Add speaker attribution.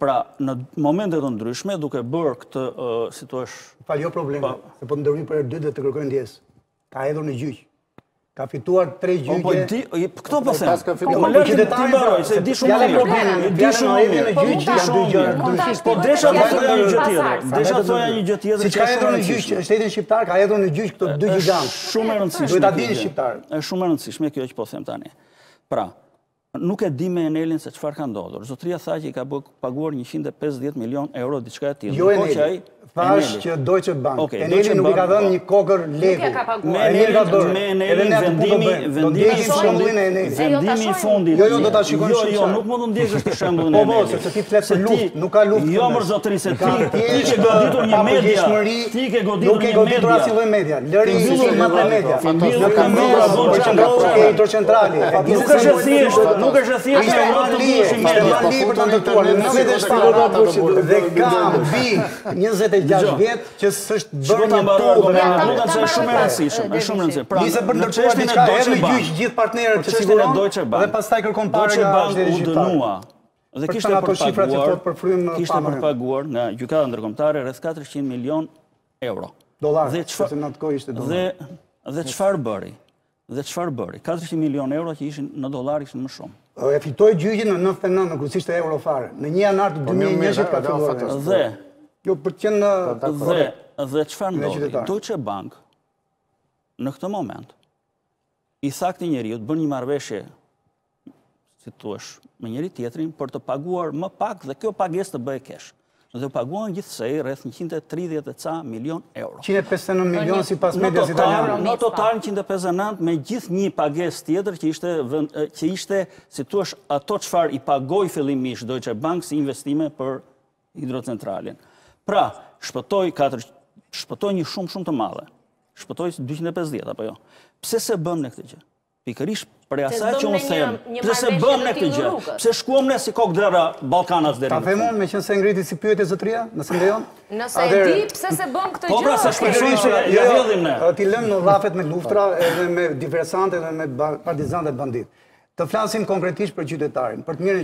Speaker 1: Pra, në momente të ndryshme, duke bërë këtë, si thua,
Speaker 2: jo probleme, se po ndërhyj për herë dytë dhe të kërkojnë ndjesë. Ka hedhur në gjyq. Ka fituar 3 gjyqe.
Speaker 1: Këto po them. Më lërë ti mbaroj, se di shumë mirë. Di shumë mirë. Po desha të thoja një gjë tjetër. Desha të thoja një gjë tjetër.
Speaker 2: Siç ka hedhur në gjyq, shtetin shqiptar ka hedhur në gjyq këto 2 gigantë.
Speaker 1: Shumë e rëndësishme.
Speaker 2: Duhet ta dini shqiptarët.
Speaker 1: Është shumë e rëndësishme kjo që po them tani. Pra, nuk e di me Enelin se çfarë ka ndodhur. Zotëria tha që i ka paguar 150 milion euro diçka e tillë.
Speaker 2: Jo Eneli. Thash që Deutsche Bank. Eneli nuk i ka dhënë një kokër lekë.
Speaker 1: Me Eneli vendimi i fundit.
Speaker 2: Jo, do ta shikojmë shumë.
Speaker 1: Jo, nuk mund të ndjekësh për shembullin e Enelit.
Speaker 2: Po, sepse ti flet për luftë, nuk ka luftë.
Speaker 1: Jo, më zotëri, se ti ke goditur një media. Ti ke goditur një media.
Speaker 2: Nuk ke goditur asnjë lloj media. Lëri sistemat e media. Në Eurocentrali.
Speaker 1: Nuk është e thjeshtë Europë të duhesh media.
Speaker 2: Për të ndërtuar në vetë shtatë dhe kam vi 26 vjet që s'është bërë një
Speaker 1: nuk është shumë e rëndësishme, është shumë e rëndësishme. Pra,
Speaker 2: nisë për ndërtuar diçka në gjyq gjithë partnerët që siguron dhe pastaj kërkon parë nga shteti shqiptar.
Speaker 1: Dhe kishte përpaguar nga gjykata ndërkombëtare rreth 400 milion euro.
Speaker 2: Dollar, sepse në atë kohë ishte dollar.
Speaker 1: Dhe çfarë bëri? 400 milion euro që ishin në dollar ishin më shumë.
Speaker 2: E fitoi gjyqin në 99 në kryesisht e euro fare. Në 1 janar të 2020 ka filluar.
Speaker 1: Dhe
Speaker 2: jo për të qenë
Speaker 1: dhe çfarë ndodhi? Deutsche Bank në këtë moment i tha këtij njeriu të bën një marrëveshje, si thua, me njëri tjetrin për të paguar më pak dhe kjo pagesë të bëhej kesh. Dhe paguan gjithsej rreth 130 milion euro.
Speaker 2: 159 milion sipas medias italiane.
Speaker 1: Në total 159 me gjithë një pagesë tjetër që ishte, si thua, ato çfarë i pagoi fillimisht Deutsche Bank si investime për hidrocentralin. Pra, shpëtoi një shumë të madhe. Shpëtoi 250 apo jo. Pse se bëm ne këtë gjë? Pikërisht për asaj që unë them. Pse se bëm ne këtë gjë? Pse shkuam ne si kokë drera Ballkanas deri.
Speaker 2: Ta them unë me qenë se ngriti si pyetje zotëria, nëse lejon?
Speaker 3: Nëse e di pse se bëm këtë gjë.
Speaker 1: Po pra, se shpresoj se ja hedhim ne.
Speaker 2: Ti lëm në rrafet me luftra edhe me diversantë edhe me partizantë e bandit. Të flasim konkretisht për qytetarin, për të mirën